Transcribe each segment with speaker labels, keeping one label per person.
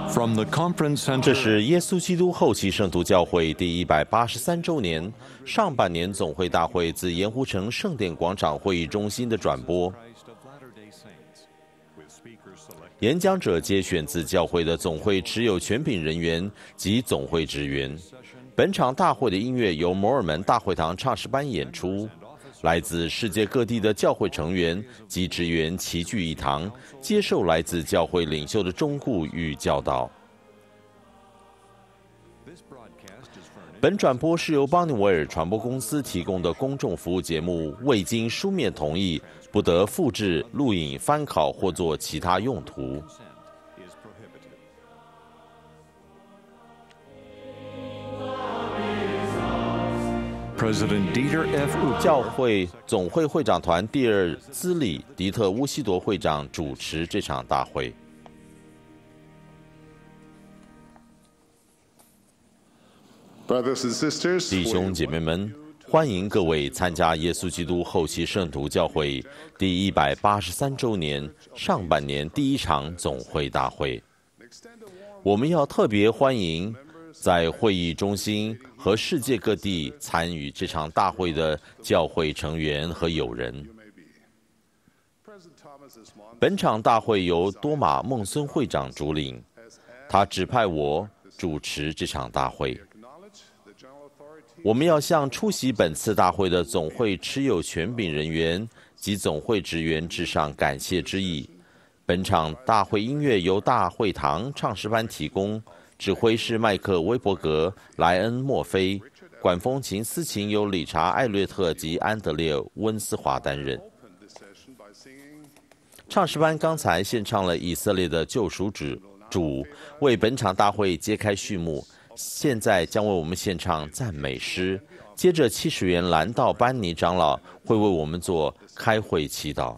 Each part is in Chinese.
Speaker 1: From the Conference Center，
Speaker 2: 这是耶稣基督后期圣徒教会第183周年上半年总会大会自盐湖城圣殿广场会议中心的转播。演讲者皆选自教会的总会持有权柄人员及总会职员。本场大会的音乐由摩尔门大会堂唱诗班演出。来自世界各地的教会成员及职员齐聚一堂，接受来自教会领袖的忠告与教导。本转播是由邦尼维尔传播公司提供的公众服务节目，未经书面同意，不得复制、录影、翻拷或作其他用途。
Speaker 1: President Dieter F.
Speaker 2: 教会总会会长团第二资理迪特乌西铎会长主持这场大会。
Speaker 3: Brothers and sisters，
Speaker 2: 弟兄姐妹们，欢迎各位参加耶稣基督后期圣徒教会第183周年上半年第一场总会大会。我们要特别欢迎在会议中心和世界各地参与这场大会的教会成员和友人。本场大会由多马孟孙会长主领，他指派我主持这场大会。我们要向出席本次大会的总会持有权柄人员及总会职员致上感谢之意。本场大会音乐由大会堂唱诗班提供，指挥是麦克·威伯格、莱恩·墨菲，管风琴、司琴由理查·艾略特及安德烈·温斯华担任。唱诗班刚才献唱了以色列的救赎主，为本场大会揭开序幕。现在将为我们献唱赞美诗，接着70元兰道班尼长老会为我们做开会祈祷。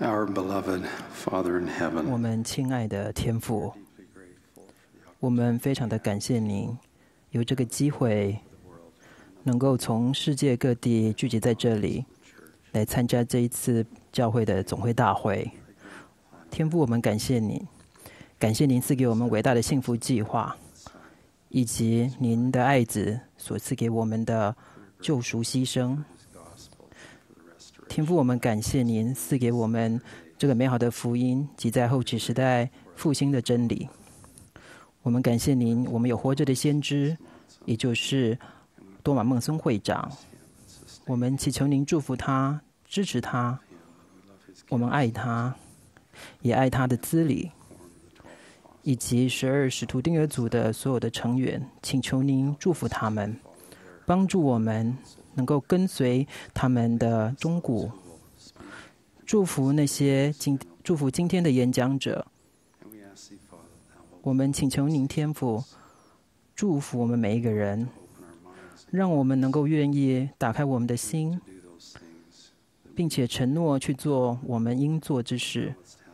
Speaker 4: Our beloved Father in
Speaker 5: 我
Speaker 4: heaven,
Speaker 5: 们亲爱的天父，我们非常的感谢您有这个机会，能够从世界各地聚集在这里，来参加这一次教会的总会大会。天父，我们感谢您，感谢您赐给我们伟大的幸福计划，以及您的爱子所赐给我们的救赎牺牲。天父，我们感谢您赐给我们这个美好的福音及在后期时代复兴的真理。我们感谢您，我们有活着的先知，也就是多马孟森会长。我们祈求您祝福他，支持他。我们爱他，也爱他的资理，以及12使徒订阅组的所有的成员，请求您祝福他们，帮助我们能够跟随他们的忠骨，祝福今天的演讲者。我们请求您天父祝福我们每一个人，让我们能够愿意打开我们的心，并且承诺去做我们应做之事，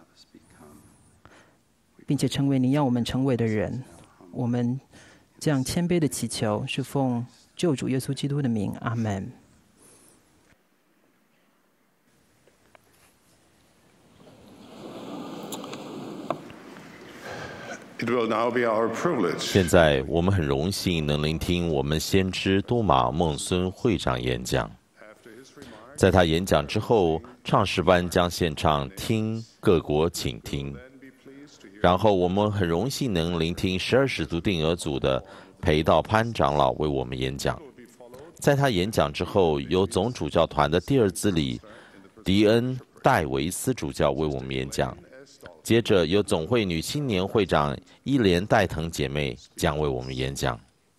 Speaker 5: 并且成为您要我们成为的人。我们这样谦卑的祈求，是奉救主耶稣基督的名，阿们。
Speaker 3: It will now be our privilege
Speaker 2: 现在我们很荣幸能聆听我们先知多马孟孙会长演讲。在他演讲之后，唱诗班将献唱《听各国请听》，然后我们很荣幸能聆听12使徒定额组的裴道潘长老为我们演讲。在他演讲之后，由总主教团的第二资理迪恩戴维斯主教为我们演讲。接着由总会女青年会长伊莲戴腾姐妹将为我们演讲。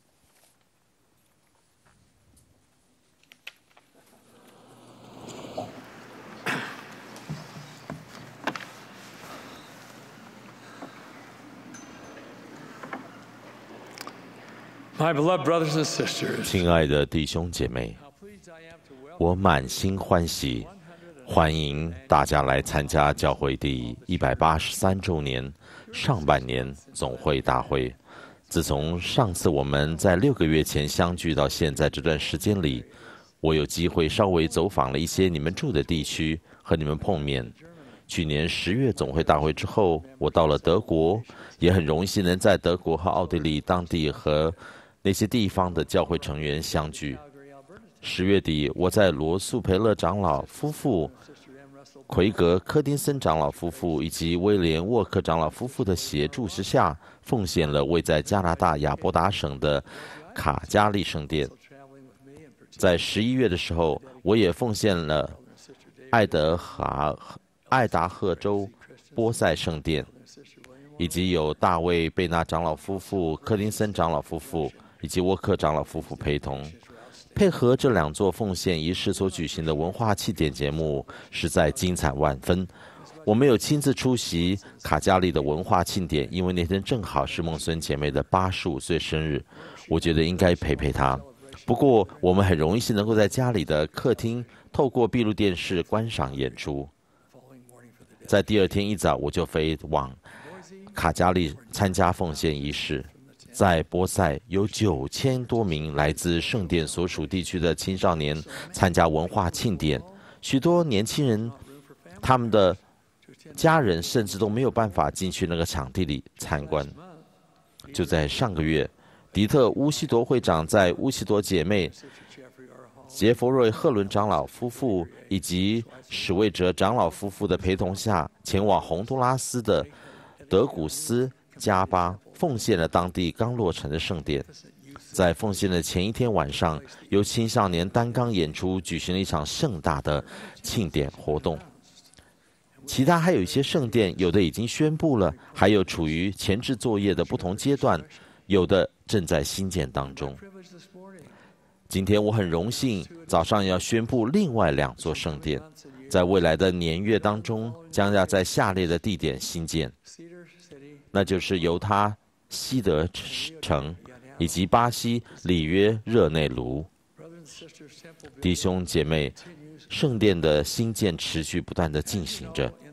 Speaker 6: My beloved brothers and sisters,
Speaker 2: 亲爱的弟兄姐妹，我满心欢喜，欢迎大家来参加教会第183周年上半年总会大会。自从上次我们在6个月前相聚到现在这段时间里，我有机会稍微走访了一些你们住的地区，和你们碰面。去年10月总会大会之后，我到了德国，也很荣幸能在德国和奥地利当地和那些地方的教会成员相聚。10月底，我在罗素培勒长老夫妇、奎格柯丁森长老夫妇以及威廉沃克长老夫妇的协助之下，奉献了位在加拿大亚伯达省的卡加利圣殿。在11月的时候，我也奉献了爱达荷州波塞圣殿，以及有大卫贝纳长老夫妇、柯丁森长老夫妇以及沃克长老夫妇陪同。配合这2座奉献仪式所举行的文化庆典节目，实在精彩万分。我没有亲自出席卡加利的文化庆典，因为那天正好是孟孙姐妹的85岁生日，我觉得应该陪陪她。不过，我们很荣幸能够在家里的客厅透过闭路电视观赏演出。在第2天一早，我就飞往卡加利参加奉献仪式。在波塞有9000多名来自圣殿所属地区的青少年参加文化庆典，许多年轻人他们的家人甚至都没有办法进去那个场地里参观。就在上个月，迪特乌西多会长在乌西多姐妹杰弗瑞赫伦长老夫妇以及史魏哲长老夫妇的陪同下，前往洪都拉斯的德古斯加巴，奉献了当地刚落成的圣殿。在奉献的前一天晚上，由青少年单纲演出举行了一场盛大的庆典活动。其他还有一些圣殿，有的已经宣布了，还有处于前置作业的不同阶段，有的正在兴建当中。今天我很荣幸早上要宣布另外2座圣殿，在未来的年月当中将要在下列的地点兴建，那就是犹他西德城以及巴西里约热内卢。弟兄姐妹，圣殿的兴建持续不断地进行着。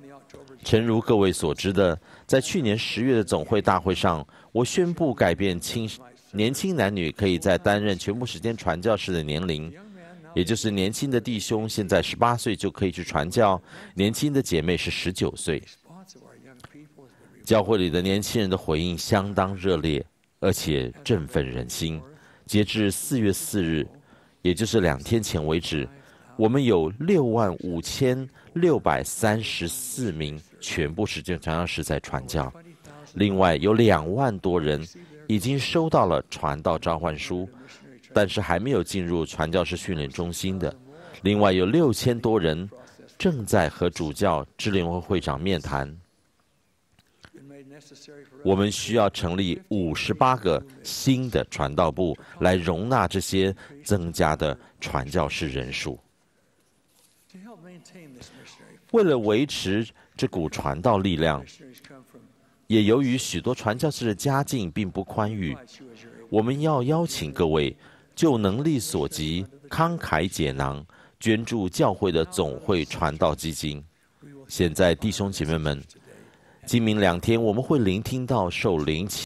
Speaker 2: 诚如各位所知的，在去年10月的总会大会上，我宣布改变年轻男女可以在担任全部时间传教士的年龄，也就是年轻的弟兄现在18岁就可以去传教，年轻的姐妹是19岁。教会里的年轻人的回应相当热烈，而且振奋人心。截至4月4日，也就是2天前为止，我们有65634名全部时间传教士在传教，另外有2万多人已经收到了传道召唤书，但是还没有进入传教士训练中心的，另外有6000多人正在和主教支联会会长面谈。我们需要成立58个新的传道部，来容纳这些增加的传教士人数。为了维持这股传道力量，也由于许多传教士的家境并不宽裕，我们要邀请各位就能力所及慷慨解囊，捐助教会的总会传道基金。现在弟兄姐妹们，今明2天我们会聆听到受灵